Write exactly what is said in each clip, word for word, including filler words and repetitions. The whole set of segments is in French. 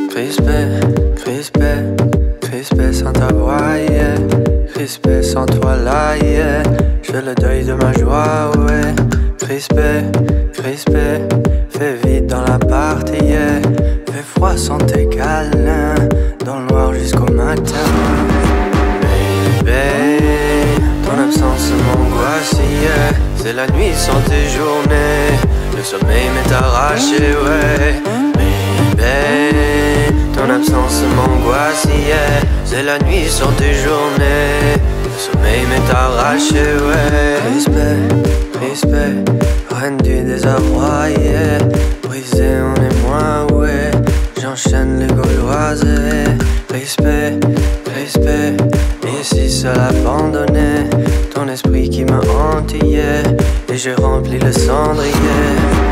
Crispé, crispé, crispé sans ta voix, yeah. Crispé sans toi là, yeah. Je fais le deuil de ma joie, ouais. Crispé, crispé, fais vite dans la partie, yeah. Fais froid sans tes câlins, dans le noir jusqu'au matin. Baby, ton absence m'angoisse, yeah. C'est la nuit sans tes journées, le sommeil m'est arraché, ouais. Baby, ton absence m'angoisse, yeah. C'est la nuit sans tes journées, le sommeil m'est arraché, ouais. Crispé, crispé, reine du désarroi, yeah. Brisé, on est moins, ouais. J'enchaîne les gauloises, yeah. Crispé, crispé, ici seul abandonné. Ton esprit qui m'a hanté, yeah. Et j'ai rempli le cendrier.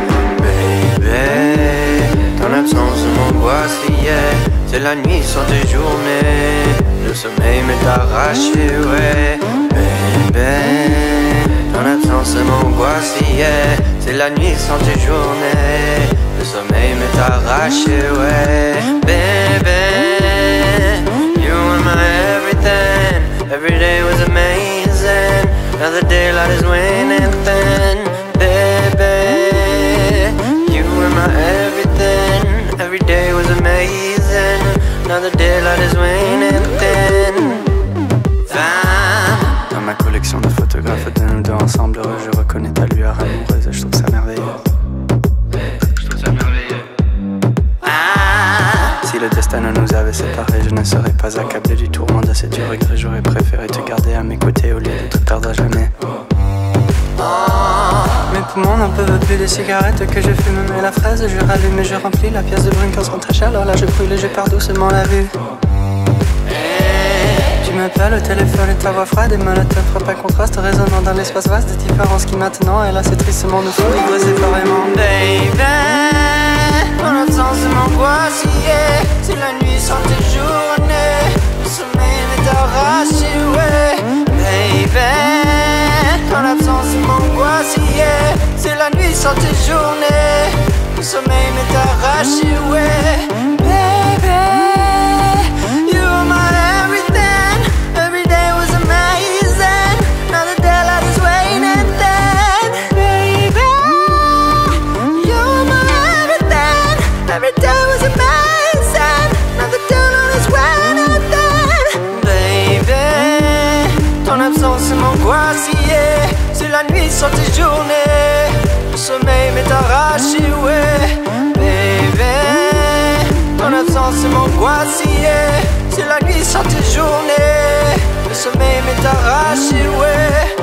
Baby, ton absence m'angoisse, yeah. C'est la nuit sans tes journées, le sommeil m'est arraché, ouais. Baby, ton absence m'angoisse, yeah. C'est la nuit sans tes journées, le sommeil m'est arraché, ouais. Baby, you were my everything. Every day was amazing. Now the daylight is waning thin. Baby, you were my everything. Every day was amazing. Now the daylight is waning thin. Dans ma collection de photographes de nous deux ensemble heureux, je reconnais ta lueur amoureuse. Je trouve ça merveilleux. Je trouve ça merveilleux. Ah. Si le destin ne nous avait séparés, je ne serais pas accablé du tourment de ces durs regrets. J'aurais préféré te garder à mes côtés au lieu de te perdre à jamais. Mes poumons n'en peuvent plus des cigarettes que je fume, mais la fraise je rallume et je remplis la pièce de brune quand s'entache. Alors là je brûle et je perds doucement la vue. Tu m'appelles au téléphone et ta voix froide et monotone frappe un contraste résonnant dans l'espace vaste des différences qui maintenant et là c'est tristement nous font vivre séparément. Baby, ton absence m'angoisse, yeah. C'est la nuit sans tes journées, le sommeil m'est arraché, ouais. Baby, ton absence m'angoisse, yeah. C'est la nuit sans tes journées, le sommeil m'est arraché, ouais. Baby, you were my everything. Every day was amazing. Now the daylight is waning thin. Baby, you were my everything. Every day was amazing. Now the daylight is waning thin. Baby, ton absence m'angoisse, yeah. C'est la nuit sans tes journées, le sommeil m'est arraché, ouais. Baby, ton absence m'angoisse, yeah. C'est la nuit sans tes journées, le sommeil m'est arraché, ouais.